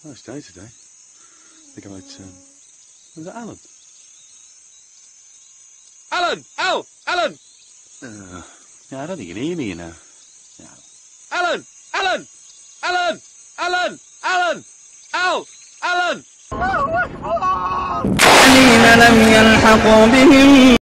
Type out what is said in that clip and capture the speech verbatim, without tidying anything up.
Nice day today. I think I might, um, was it Alan? Alan! Al! Alan! Uh, yeah, I don't think you can hear me, you know. No. Alan! Alan! Alan! Alan! Alan! Al! Alan! الذين لم يلحقوا بهم